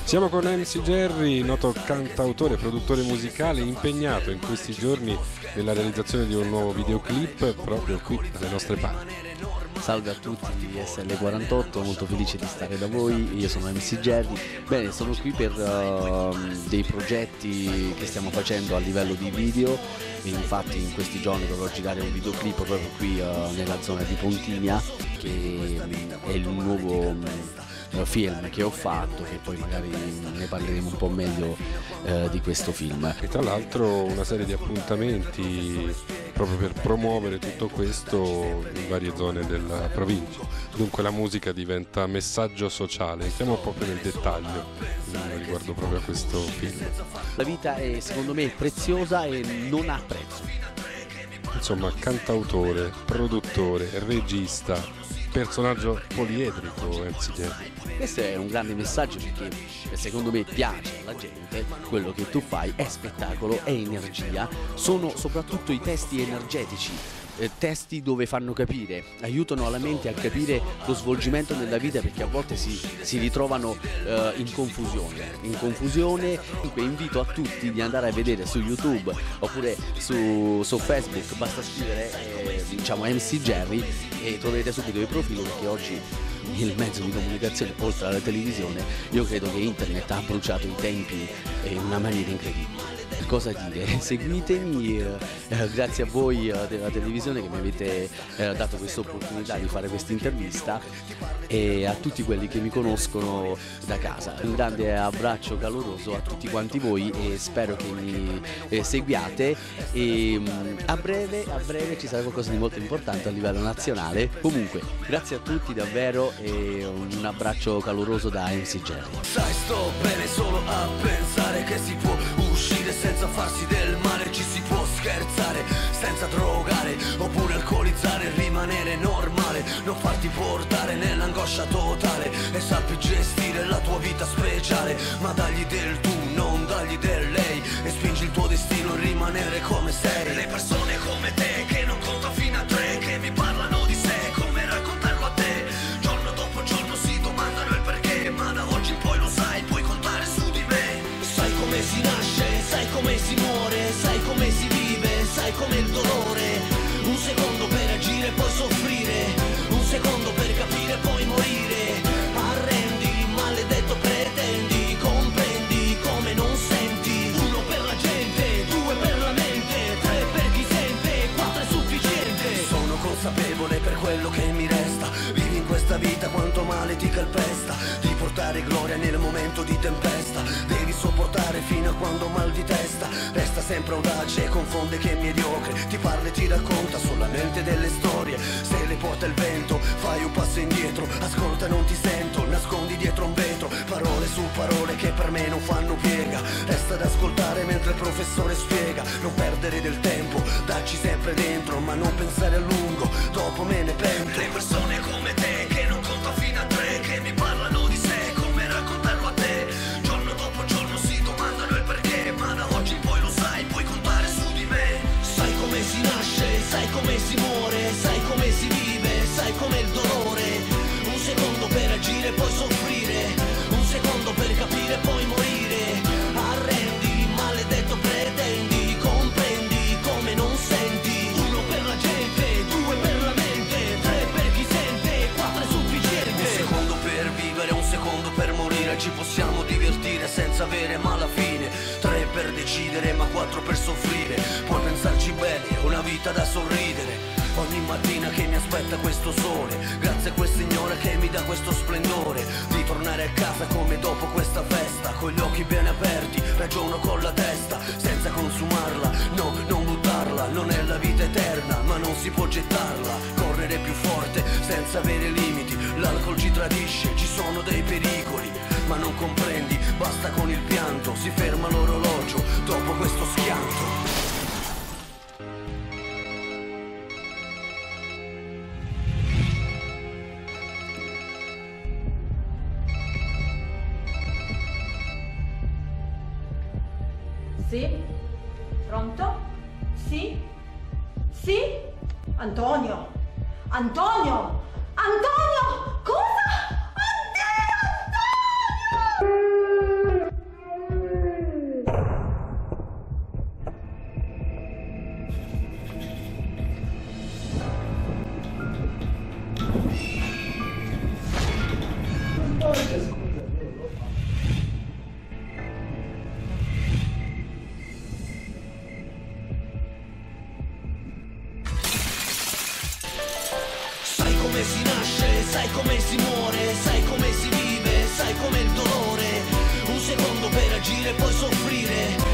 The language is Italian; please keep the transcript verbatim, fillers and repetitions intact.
Siamo con M C Jerry, noto cantautore e produttore musicale impegnato in questi giorni nella realizzazione di un nuovo videoclip proprio qui dalle nostre parti. Salve a tutti di S L quarantotto, molto felice di stare da voi, io sono M C Jerry. Bene, sono qui per uh, dei progetti che stiamo facendo a livello di video, e infatti in questi giorni dovrò girare un videoclip proprio qui uh, nella zona di Pontinia, che um, è il nuovo um, film che ho fatto, che poi magari ne parleremo un po' meglio uh, di questo film. E tra l'altro una serie di appuntamenti proprio per promuovere tutto questo in varie zone della provincia. Dunque la musica diventa messaggio sociale. Entriamo proprio nel dettaglio riguardo proprio a questo film. La vita è, secondo me, preziosa e non ha prezzo. Insomma, cantautore, produttore, regista, personaggio poliedrico, M C Jerry. Questo è un grande messaggio perché secondo me piace alla gente, quello che tu fai è spettacolo, è energia, sono soprattutto i testi energetici, eh, testi dove fanno capire, aiutano alla mente a capire lo svolgimento della vita, perché a volte si, si ritrovano eh, in confusione, in confusione. Dunque invito a tutti di andare a vedere su YouTube oppure su, su Facebook, basta scrivere eh, diciamo M C Jerry e troverete subito il profilo, perché oggi il mezzo di comunicazione, oltre alla televisione, io credo che internet ha bruciato i tempi in una maniera incredibile. Cosa dire? Seguitemi, eh, eh, grazie a voi eh, della televisione che mi avete eh, dato questa opportunità di fare questa intervista, e a tutti quelli che mi conoscono da casa. Un grande abbraccio caloroso a tutti quanti voi e spero che mi eh, seguiate, e mh, a breve, a breve ci sarà qualcosa di molto importante a livello nazionale. Comunque, grazie a tutti davvero e un abbraccio caloroso da M C Jerry. Sai, sto bene solo a pensare che si può uscire senza farsi del male, ci si può scherzare senza drogare oppure alcolizzare, rimanere normale, non farti portare nell'angoscia totale, e sappi gestire la tua vita speciale, ma dagli del tu, non dagli del lei, e spingi il tuo destino a rimanere come sei. Le persone come te che non conta fino a tre, che mi parlano di sé, come raccontarlo a te, giorno dopo giorno si domandano il perché, ma da oggi in poi lo sai, puoi contare su di me. Sai come si nasce, sai come si muore, sai come si vive, sai come il dolore. Un secondo per agire, poi soffrire, un secondo per capire, poi morire. Arrendi, maledetto pretendi, comprendi come non senti. Uno per la gente, due per la mente, tre per chi sente, quattro è sufficiente. Sono consapevole per quello che mi resta, vivi in questa vita quanto male ti calpesta, di portare gloria nel momento di tempesta, devi sopportare fino a quando mal di testa, resta sempre audace e confonde che è mediocre, ti parla e ti racconta solamente delle storie, se le porta il vento fai un passo indietro, ascolta non ti sento, nascondi dietro un vetro, parole su parole che per me non fanno piega, resta ad ascoltare mentre il professore spiega, non perdere del tempo, dacci sempre dentro, ma non pensare a lungo, dopo me ne pento. Le persone come te che non conta fino a tre, che mi parlano di sé, come raccontarlo a te, giorno dopo giorno si domandano il perché, ma da oggi in poi lo sai, puoi contare su di me. Sai come si nasce, sai come si muore, sai come si vive, sai come il dolore. Un secondo per agire, poi soffrire, un secondo per capire, poi morire. Arrendi, maledetto pretendi, comprendi come non senti. Uno per la gente, due per la mente, tre per chi sente, quattro è sufficiente. Un secondo per vivere, un secondo per morire, ci possiamo divertire senza avere mala fine. Tre per decidere, ma quattro per soffrire, puoi pensarci bene, una vita da sorridere. Ogni mattina che mi aspetta questo sole, grazie a quel Signore che mi dà questo splendore, di tornare a casa come dopo questa festa, con gli occhi ben aperti, ragiono con la testa, senza consumarla, no, non buttarla, non è la vita eterna, ma non si può gettarla, correre più forte, senza avere limiti, l'alcol ci tradisce, ci sono dei pericoli, ma non comprendi, basta con il pianto, si ferma l'orologio, dopo questo schianto. Sì? Pronto? Sì? Sì? Antonio! Antonio! Antonio! Cosa? Oddio, Antonio! Sai come si nasce, sai come si muore, sai come si vive, sai come il dolore. Un secondo per agire e poi soffrire.